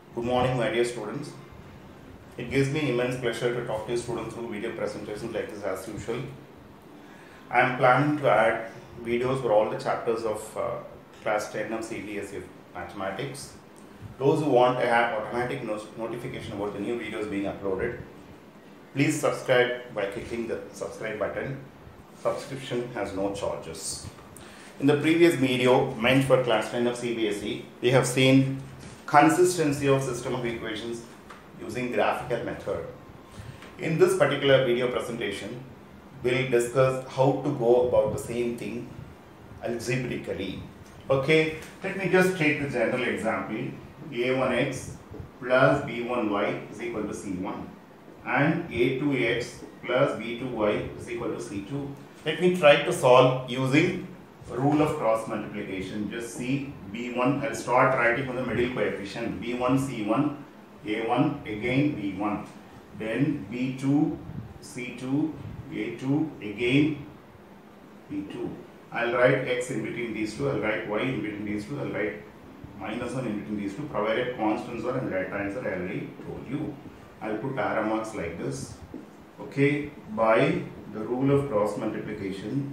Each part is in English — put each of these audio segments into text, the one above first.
Good morning, my dear students. It gives me immense pleasure to talk to you students through video presentations like this as usual. I am planning to add videos for all the chapters of class 10 of CBSE Mathematics. Those who want to have automatic notification about the new videos being uploaded, please subscribe by clicking the subscribe button. Subscription has no charges. In the previous video meant for class 10 of CBSE, we have seen consistency of system of equations using graphical method. In this particular video presentation, we'll discuss how to go about the same thing algebraically. Okay, let me just take the general example. A1x plus b1y is equal to c1 and a2x plus b2y is equal to c2. Let me try to solve using rule of cross multiplication. Just see b1, I'll start writing from the middle coefficient. b1 c1, a1 again b1, then b2 c2, a2 again b2. I'll write x in between these two, I'll write y in between these two, I'll write minus 1 in between these two, provided constants are in the right answer. I already told you. I'll put arrow marks like this. Okay, by the rule of cross multiplication,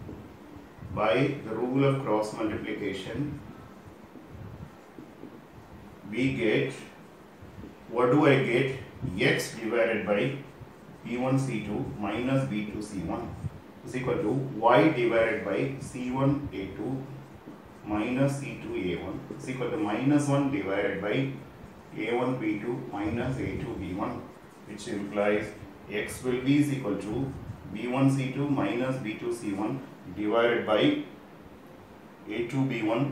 we get, what do I get? X divided by b1 c2 minus b2 c1 is equal to y divided by c1 a2 minus c2 a1 is equal to minus 1 divided by a1 b2 minus a2 b1, which implies x will be is equal to b1 c2 minus b2 c1 divided by a2 b1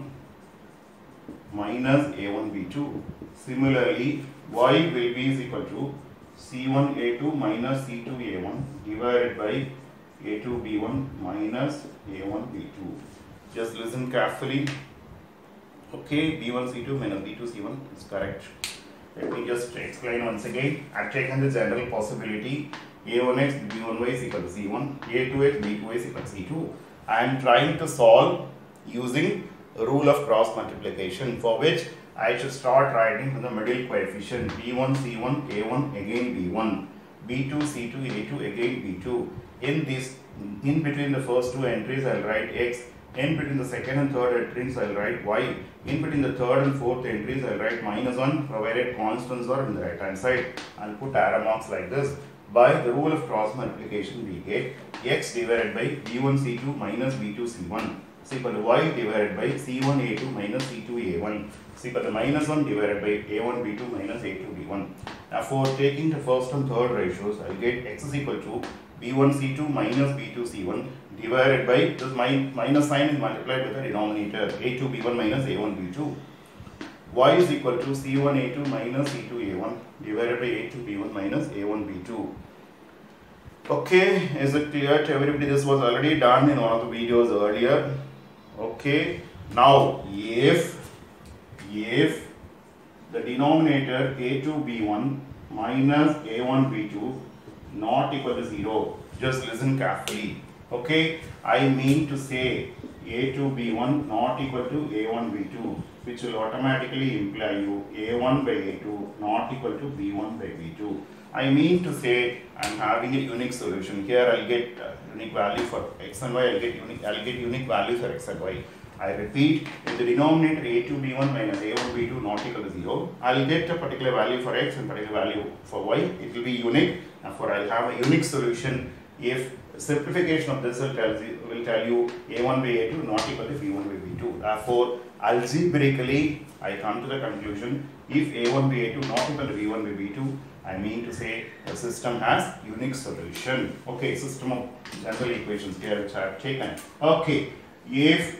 minus a1 b2. Similarly, y will be is equal to c1 a2 minus c2 a1 divided by a2 b1 minus a1 b2. Just listen carefully. Okay, b1 c2 minus b2 c1 is correct. Let me just explain once again. I've taken the general possibility a1x b1y is equal to c1, a2x b2y is equal to c2. I am trying to solve using rule of cross multiplication, for which I should start writing from the middle coefficient. b1 c1 a1 again b1, b2 c2 a2 again b2. In between the first two entries I'll write x, in between the second and third entries I'll write y, in between the third and fourth entries I'll write minus 1 provided constants are in the right hand side. I'll put arrow marks like this. By the rule of cross multiplication, we get x divided by b1 c2 minus b2 c1 is equal to y divided by c1 a2 minus c2 a1 is equal to minus 1 divided by a1 b2 minus a2 b1. Now, for taking the first and third ratios, I'll get x is equal to b1 c2 minus b2 c1 divided by this minus sign is multiplied with the denominator a2 b1 minus a1 b2. Y is equal to c1 a2 minus c2 a1 divided by a2 b1 minus a1 b2. Okay, is it clear to everybody? This was already done in one of the videos earlier. Okay, now if the denominator a2 b1 minus a1 b2 not equal to 0, just listen carefully. Okay, I mean to say a2 b1 not equal to a1 b2, which will automatically imply you a1 by a2 not equal to b1 by b2. I mean to say I am having a unique solution. Here I will get unique value for x and y, I will get unique value for x and y. I repeat, if the denominator a2 b1 minus a1 b2 not equal to 0, I will get a particular value for x and particular value for y. It will be unique. Therefore, I will have a unique solution if simplification of this will tell you a1 by a2 not equal to b1 by b2. Therefore, algebraically, I come to the conclusion if a1 by a2 not equal to b1 by b2, I mean to say the system has unique solution. Okay, system of general equations here which I have taken. Okay, if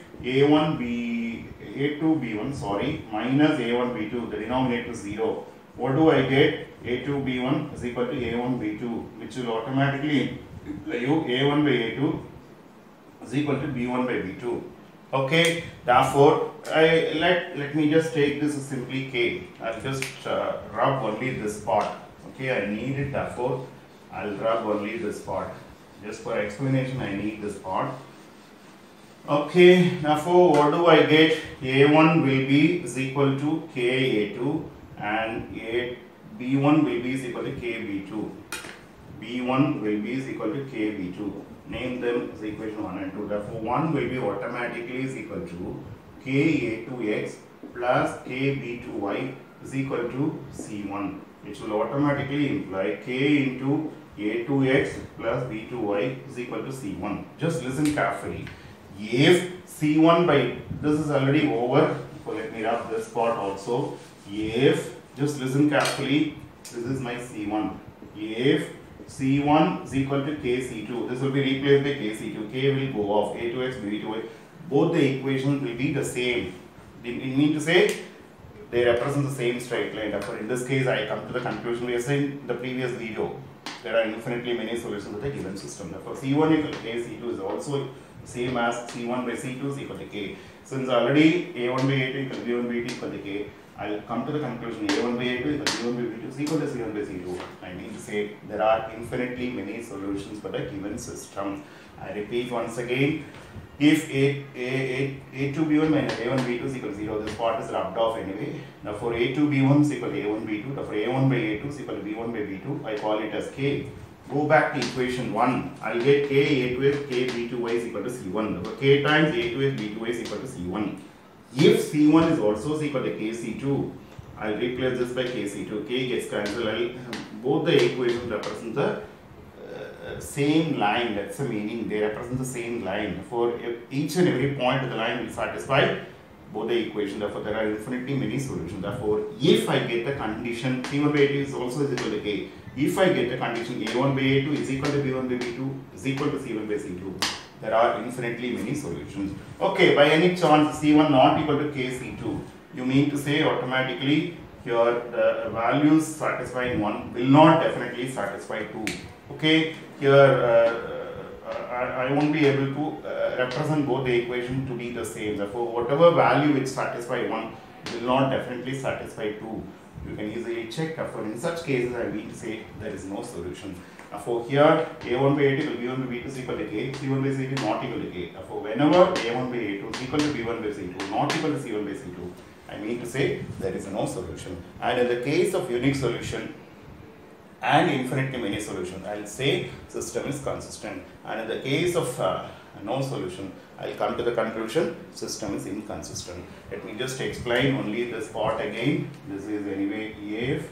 a2 b1 minus a1 b2, the denominator is 0, what do I get? a2 b1 is equal to a1 b2, which will automatically imply you a1 by a2 is equal to b1 by b2. Okay, therefore let me just take this as simply k. I'll just rub only this part. Okay, I need it, therefore I'll rub only this part. Just for explanation, I need this part. Okay, therefore what do I get? A1 will be is equal to KA2 and B1 will be is equal to KB2. B1 will be is equal to KB2. Name them as equation 1 and 2. Therefore, 1 will be automatically is equal to Ka2x plus Kb2y is equal to C1, which will automatically imply K into A2x plus B2y is equal to C1. Just listen carefully. If C1 by, this is already over, so let me wrap this part also. If, just listen carefully, this is my C1. If C1 is equal to KC2, this will be replaced by KC2. K will go off, A2x, B2y. Both the equations will be the same. It mean to say they represent the same straight line. Therefore, in this case, I come to the conclusion we have seen in the previous video. There are infinitely many solutions with a given system. Therefore, C1 equal to K, C2 is also same as C1 by C2 is equal to K. Since already A1 by A2 equal to B1 by B2 equal to K, I will come to the conclusion A1 by A2 equal to B1 by B2 is equal to C1 by C2. I mean to say there are infinitely many solutions for the given system. I repeat once again, if A2B1 minus A1B2 is equal to 0, this part is rubbed off anyway. Therefore, A2B1 is equal to A1B2. Therefore, A1 by A2 is equal to B1 by B2. I call it as K. Go back to equation 1. I'll get K A2x, K B2y is equal to C1. Therefore, K times A2x, B2y is equal to C1. If C1 is also equal to KC2, I'll replace this by KC2. K gets cancelled. Both the equations represent the same line. That's the meaning. They represent the same line. For each and every point of the line will satisfy both the equations. Therefore, there are infinitely many solutions. Therefore, if I get the condition C1 by A2 is also equal to K, if I get the condition A1 by A2 is equal to B1 by B2 is equal to C1 by C2, there are infinitely many solutions. Okay, by any chance C1 not equal to KC2, you mean to say automatically here the values satisfying 1 will not definitely satisfy 2. Okay, here I won't be able to represent both the equations to be the same. Therefore, whatever value which satisfy 1 will not definitely satisfy 2. You can easily check. Therefore, in such cases, I mean to say there is no solution. Therefore, here A1 by A2 will B1 by B2 is equal to K, C1 by C2 not equal to K. Therefore, whenever A1 by A2 is equal to B1 by C2 not equal to C1 by C2, I mean to say there is no solution. And in the case of unique solution and infinitely many solutions, I will say system is consistent. And in the case of no solution, I will come to the conclusion system is inconsistent. Let me just explain only this part again. This is anyway if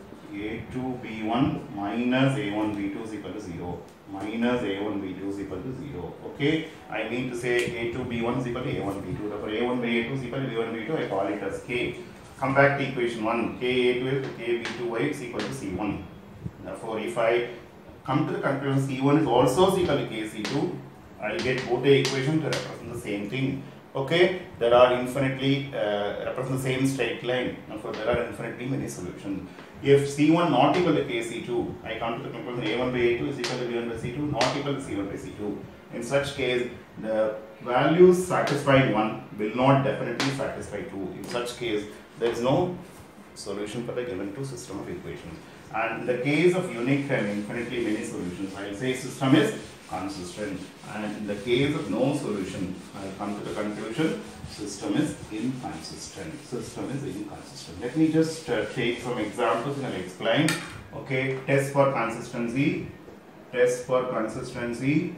A2B1 minus A1B2 is equal to 0 minus A1B2 is equal to 0. Okay, I mean to say A2B1 is equal to A1B2. Therefore, A1 by A2 is equal to B1B2. I call it as K. Come back to equation 1. Ka2 to Kb2y is equal to C1. Therefore, if I come to the conclusion C1 is also equal to KC2, I will get both the equations to represent the same thing. Okay, there are infinitely represent the same straight line. Therefore, there are infinitely many solutions. If C1 not equal to KC2, I come to the conclusion A1 by A2 is equal to B1 by C2 not equal to C1 by C2. In such case, the values satisfying 1 will not definitely satisfy 2. In such case, there is no solution for the given 2 system of equations. And in the case of unique and infinitely many solutions, I will say system is consistent. And in the case of no solution, I will come to the conclusion system is inconsistent. System is inconsistent. Let me just take some examples and I will explain. Okay, test for consistency. Test for consistency.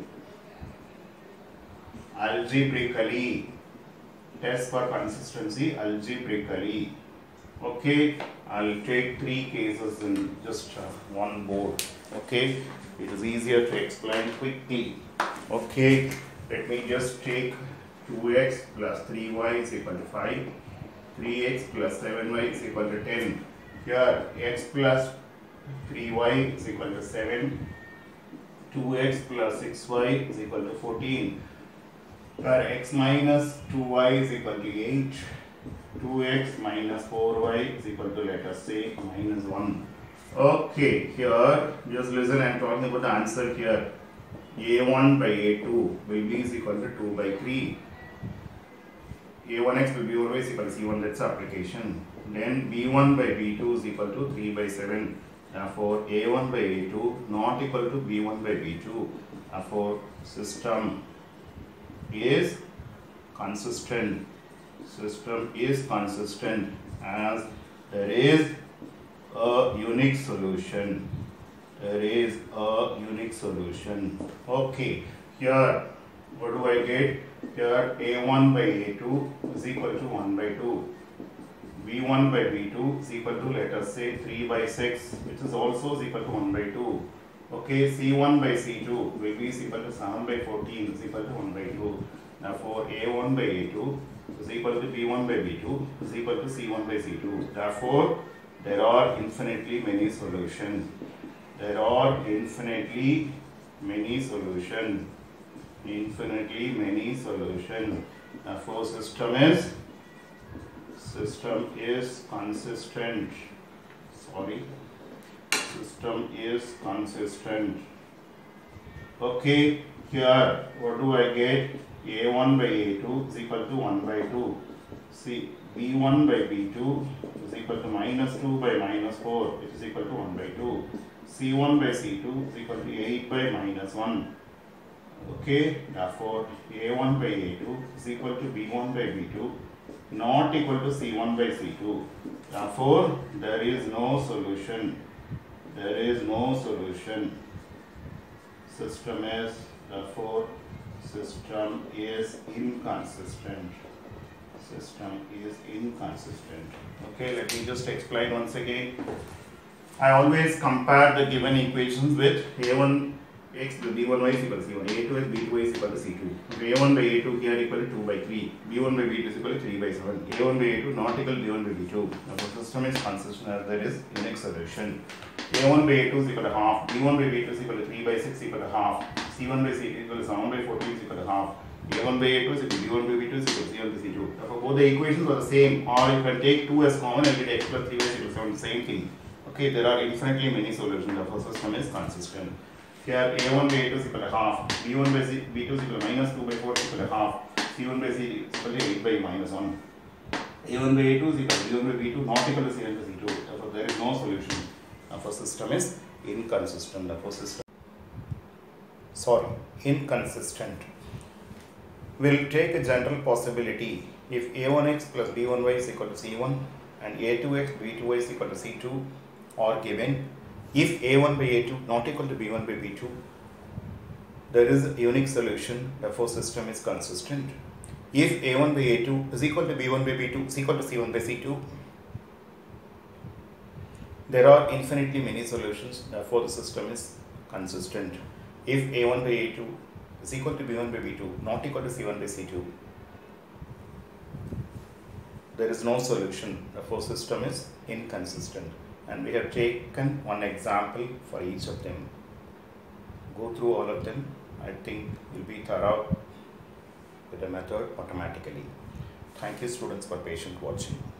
Algebraically. Test for consistency algebraically. Okay, I'll take 3 cases in just one board. Okay, it is easier to explain quickly. Okay, let me just take 2x plus 3y is equal to 5, 3x plus 7y is equal to 10. Here, x plus 3y is equal to 7, 2x plus 6y is equal to 14. Here, x minus 2y is equal to 8. 2x minus 4y is equal to, let us say, minus 1. Okay, here, just listen, I am talking about the answer here. A1 by A2 will be is equal to 2 by 3. A1x will be always equal to C1, that's application. Then B1 by B2 is equal to 3 by 7. Therefore, A1 by A2 not equal to B1 by B2. Therefore, system is consistent. System is consistent as there is a unique solution. There is a unique solution. Okay, here what do I get? Here A1 by A2 is equal to 1 by 2. B1 by B2 is equal to, let us say, 3 by 6, which is also is equal to 1 by 2. Okay, C1 by C2 will be equal to 7 by 14 is equal to 1 by 2. Therefore, A1 by A2 is equal to B1 by B2 is equal to C1 by C2. Therefore, there are infinitely many solutions. There are infinitely many solutions. Infinitely many solutions. Therefore, system is consistent. System is consistent. Okay, here what do I get? A1 by A2 is equal to 1 by 2. See, B1 by B2 is equal to minus 2 by minus 4, which is equal to 1 by 2. C1 by C2 is equal to 8 by minus 1. Okay, therefore A1 by A2 is equal to B1 by B2, not equal to C1 by C2. Therefore, there is no solution. There is no solution. System is inconsistent. System is inconsistent. Okay, let me just explain once again. I always compare the given equations with A1 x b1y is equal to c1, a2 x b2y is equal to c2. a1 by a2 here equal to 2 by 3, b1 by b2 is equal to 3 by 7, a1 by a2 not equal to b1 by b2. Now the system is consistent as there is unique solution. a1 by a2 is equal to half, b1 by b2 is equal to 3 by 6 equal to half, c1 by c2 is equal to 7 by 14 is equal to half, a1 by a2 is equal to b1 by b2 is equal to c1 by c2. Therefore both the equations are the same, or you can take 2 as common and get x plus 3 by 6 equal to 7, same thing. Okay, there are infinitely many solutions. Therefore system is consistent. Here a1 by a2 is equal to half, b1 by b2 is equal to minus 2 by 4 is equal to half, c1 by c is equal to 8 by minus 1. a1 by a2 is equal to b1 by b2 not equal to c1 by c2. Therefore there is no solution. Therefore system is inconsistent. Therefore inconsistent. We'll take a general possibility if a1x plus b1y is equal to c1 and a2x b2y is equal to c2 are given. If a1 by a2 not equal to b1 by b2, there is a unique solution, therefore system is consistent. If a1 by a2 is equal to b1 by b2 is equal to c1 by c2, there are infinitely many solutions, therefore the system is consistent. If a1 by a2 is equal to b1 by b2 not equal to c1 by c2, there is no solution, therefore system is inconsistent. And we have taken one example for each of them. Go through all of them. I think you'll be thorough with the method automatically. Thank you students for patient watching.